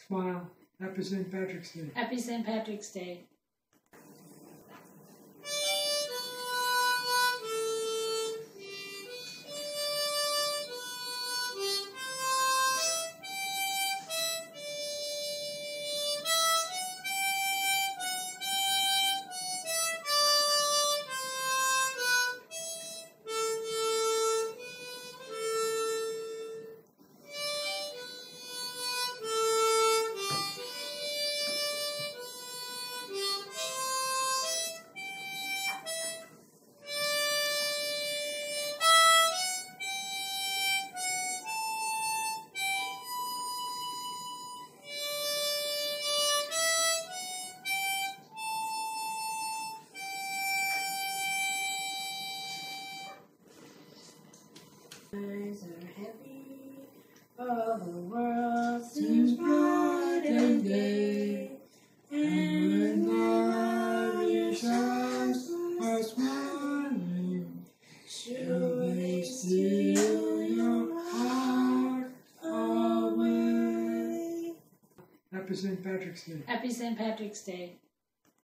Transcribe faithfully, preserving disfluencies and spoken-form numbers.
Smile. Happy Saint Patrick's Day. Happy Saint Patrick's Day. Eyes are happy, all the world seems bright and gay, and when love shines are smiling, surely steal your heart away. Happy Saint Patrick's Day. Happy Saint Patrick's Day.